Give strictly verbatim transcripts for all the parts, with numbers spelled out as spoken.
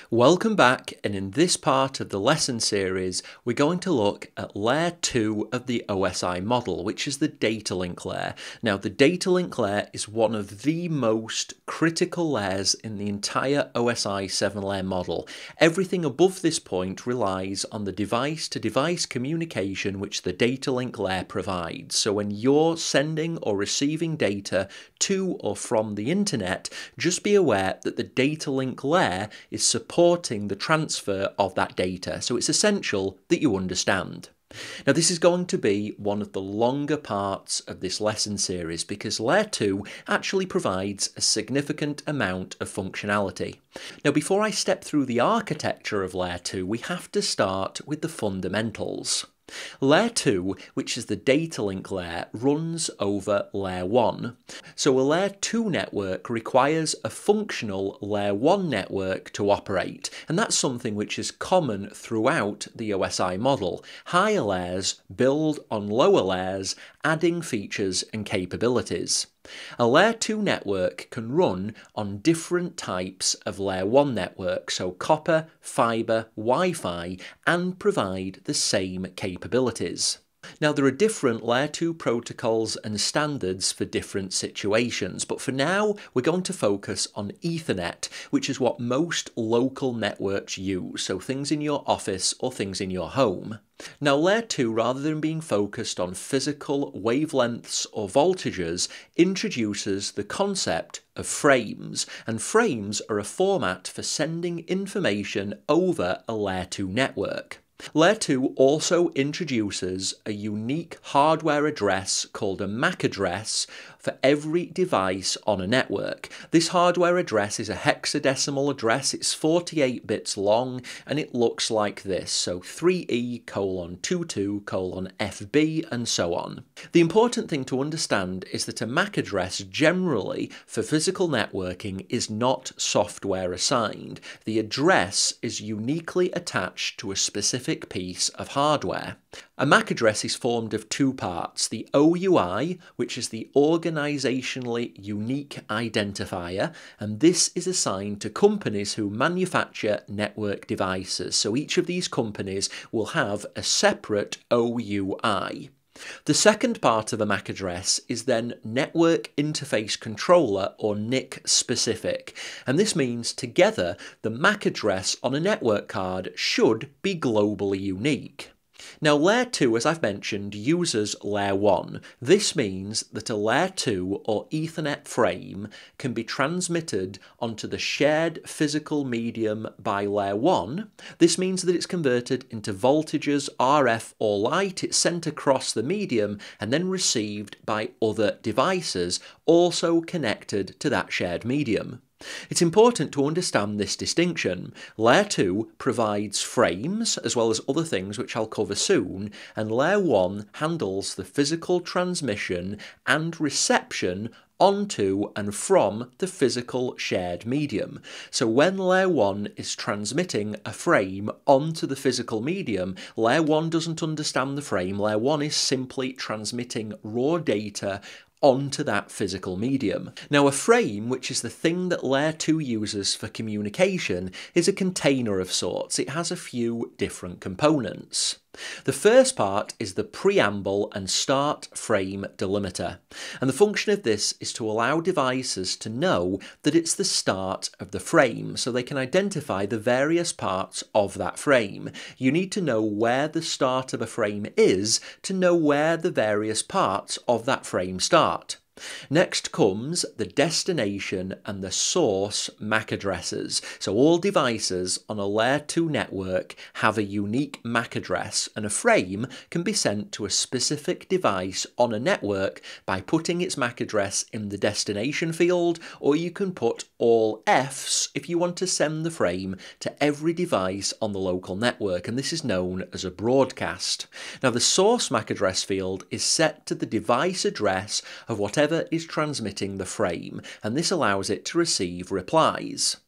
Welcome back, and in this part of the lesson series we're going to look at layer two of the O S I model, which is the data link layer. Now the data link layer is one of the most critical layers in the entire O S I seven layer model. Everything above this point relies on the device to device communication which the data link layer provides. So when you're sending or receiving data to or from the internet, just be aware that the data link layer is supported supporting the transfer of that data, so it's essential that you understand. Now this is going to be one of the longer parts of this lesson series because layer two actually provides a significant amount of functionality. Now before I step through the architecture of layer two, we have to start with the fundamentals. Layer two, which is the data link layer, runs over layer one. So a layer two network requires a functional layer one network to operate, and that's something which is common throughout the O S I model. Higher layers build on lower layers, adding features and capabilities. A layer two network can run on different types of layer one network, so copper, fibre, Wi-Fi, and provide the same capabilities. Now there are different layer two protocols and standards for different situations, but for now we're going to focus on Ethernet, which is what most local networks use, so things in your office or things in your home. Now layer two, rather than being focused on physical wavelengths or voltages, introduces the concept of frames, and frames are a format for sending information over a layer two network. Layer two also introduces a unique hardware address called a M A C address for every device on a network. This hardware address is a hexadecimal address, it's forty-eight bits long, and it looks like this, so three E colon twenty-two colon F B and so on. The important thing to understand is that a M A C address generally for physical networking is not software assigned. The address is uniquely attached to a specific piece of hardware. A M A C address is formed of two parts, the O U I, which is the organisationally unique identifier, and this is assigned to companies who manufacture network devices, so each of these companies will have a separate O U I. The second part of a M A C address is then Network Interface Controller, or N I C specific, and this means together the M A C address on a network card should be globally unique. Now layer two, as I've mentioned, uses layer one. This means that a layer two or Ethernet frame can be transmitted onto the shared physical medium by layer one. This means that it's converted into voltages, R F or light, it's sent across the medium and then received by other devices also connected to that shared medium. It's important to understand this distinction. Layer two provides frames as well as other things which I'll cover soon, and layer one handles the physical transmission and reception onto and from the physical shared medium. So when layer one is transmitting a frame onto the physical medium, layer one doesn't understand the frame, layer one is simply transmitting raw data onto that physical medium. Now a frame, which is the thing that layer two uses for communication, is a container of sorts. It has a few different components. The first part is the preamble and start frame delimiter, and the function of this is to allow devices to know that it's the start of the frame, so they can identify the various parts of that frame. You need to know where the start of a frame is to know where the various parts of that frame start. Next comes the destination and the source M A C addresses. So all devices on a layer two network have a unique M A C address, and a frame can be sent to a specific device on a network by putting its M A C address in the destination field, or you can put all Fs if you want to send the frame to every device on the local network, and this is known as a broadcast. Now the source M A C address field is set to the device address of whatever is transmitting the frame, and this allows it to receive replies.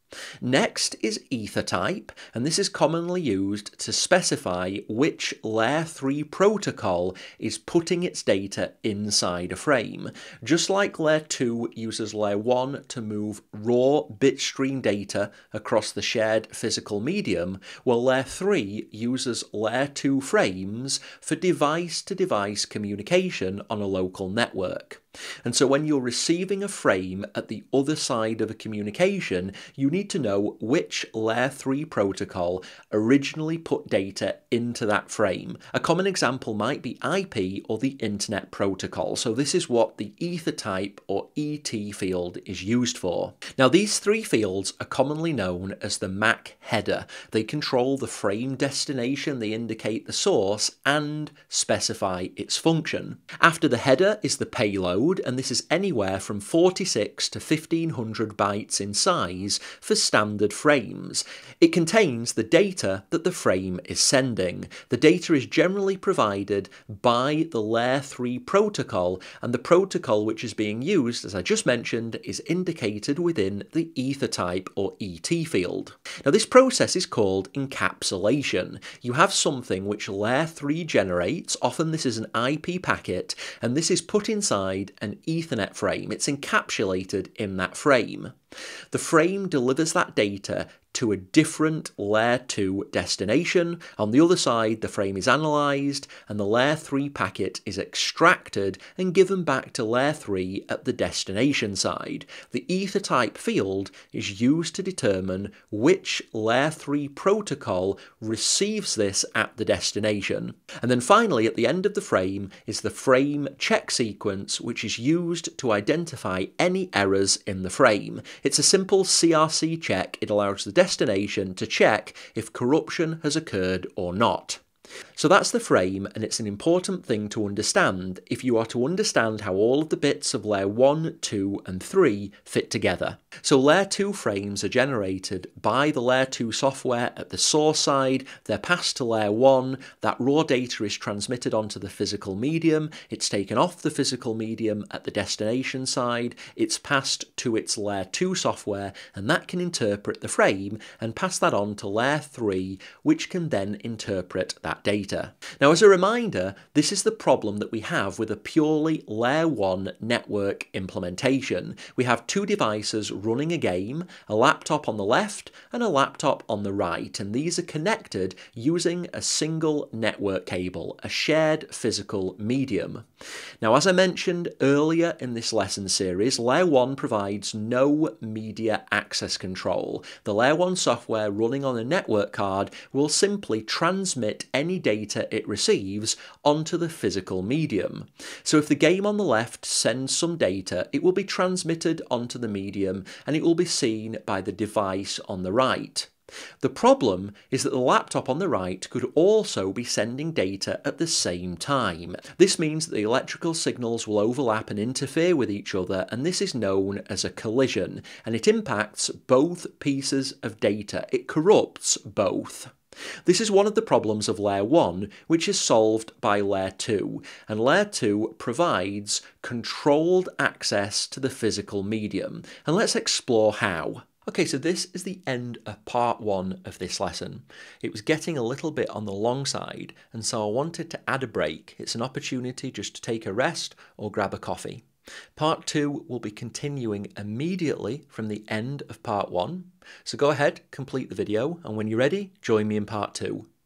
Next is Ethertype, and this is commonly used to specify which layer three protocol is putting its data inside a frame. Just like layer two uses layer one to move raw bitstream data across the shared physical medium, well, layer three uses layer two frames for device-to-device communication on a local network. And so when you're receiving a frame at the other side of a communication, you need to know which layer three protocol originally put data into that frame. A common example might be I P or the Internet Protocol. So this is what the Ethertype or E T field is used for. Now these three fields are commonly known as the M A C header. They control the frame destination, they indicate the source, and specify its function. After the header is the payload, and this is anywhere from forty-six to fifteen hundred bytes in size for standard frames. It contains the data that the frame is sending. The data is generally provided by the layer three protocol, and the protocol which is being used, as I just mentioned, is indicated within the Ethertype or E T field. Now this process is called encapsulation. You have something which layer three generates, often this is an I P packet, and this is put inside an Ethernet frame. It's encapsulated in that frame. The frame delivers that data to a different layer two destination. On the other side, the frame is analysed and the layer three packet is extracted and given back to layer three at the destination side. The Ethertype field is used to determine which layer three protocol receives this at the destination. And then finally, at the end of the frame is the frame check sequence, which is used to identify any errors in the frame. It's a simple C R C check. It allows the destination to check if corruption has occurred or not. So that's the frame, and it's an important thing to understand if you are to understand how all of the bits of layer one, two and three fit together. So layer two frames are generated by the layer two software at the source side, they're passed to layer one, that raw data is transmitted onto the physical medium, it's taken off the physical medium at the destination side, it's passed to its layer two software, and that can interpret the frame and pass that on to layer three, which can then interpret that data. Now, as a reminder, this is the problem that we have with a purely layer one network implementation. We have two devices running a game, a laptop on the left and a laptop on the right, and these are connected using a single network cable, a shared physical medium. Now, as I mentioned earlier in this lesson series, layer one provides no media access control. The layer one software running on a network card will simply transmit any Any data it receives onto the physical medium. So if the game on the left sends some data, it will be transmitted onto the medium and it will be seen by the device on the right. The problem is that the laptop on the right could also be sending data at the same time. This means that the electrical signals will overlap and interfere with each other, and this is known as a collision, and it impacts both pieces of data. It corrupts both. This is one of the problems of layer one, which is solved by layer two, and layer two provides controlled access to the physical medium. And let's explore how. Okay, so this is the end of part one of this lesson. It was getting a little bit on the long side, and so I wanted to add a break. It's an opportunity just to take a rest or grab a coffee. Part two will be continuing immediately from the end of part one. So go ahead, complete the video, and when you're ready, join me in part two.